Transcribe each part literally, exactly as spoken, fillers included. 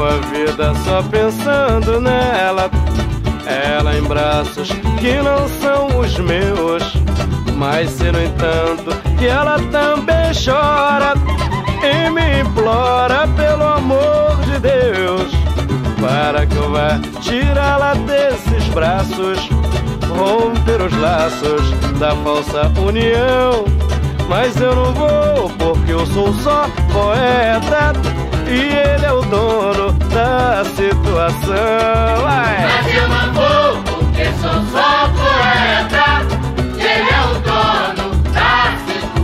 levo a vida só pensando nela. Ela em braços que não são os meus, mas se no entanto que ela também chora e me implora pelo amor de Deus, para que eu vá tirá-la desses braços, romper os laços da falsa união. Mas eu não vou, porque eu sou só poeta e ele é o dono da situação. Ai. Mas eu não vou, porque sou só poeta e ele é o dono da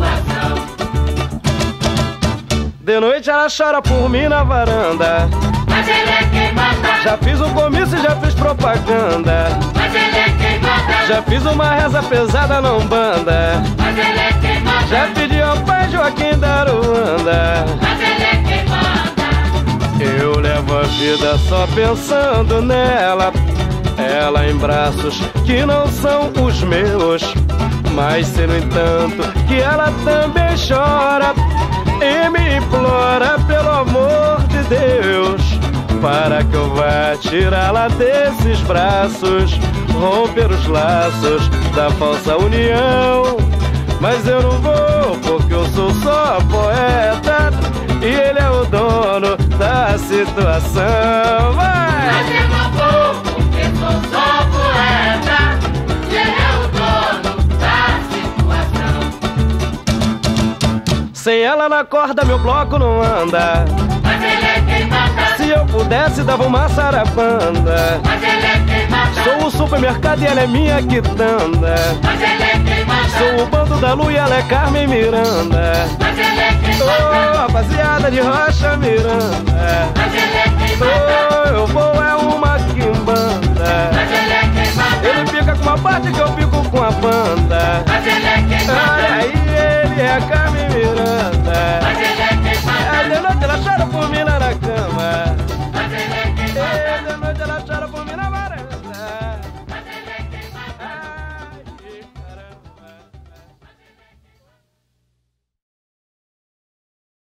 situação. De noite ela chora por mim na varanda, mas ele é quem manda. Já fiz um comício e já fiz propaganda, mas ele é quem manda. Já fiz uma reza pesada na Umbanda, mas ele é quem manda. Já pedi ao pai Joaquim da Aruanda, mas ele é quem manda. Eu levo a vida só pensando nela. Ela em braços que não são os meus, mas se no entanto que ela também chora e me implora pelo amor de Deus, para que eu vá tirá-la desses braços, romper os laços da falsa união. Mas eu não vou, porque eu sou só poeta e ele é o dono da situação. Vai! Mas eu não vou, porque sou só poeta e ele é o dono da situação. Sem ela na corda meu bloco não anda, mas ele é quem manda. Se eu pudesse dava uma sarabanda, mas ele é quem manda. Sou o supermercado e ela é minha quitanda, mas ele é quem manda. Sou o bando da Lu e ela é Carmen Miranda, mas ele é quem manda. Oh, rapaziada de Rocha Miranda.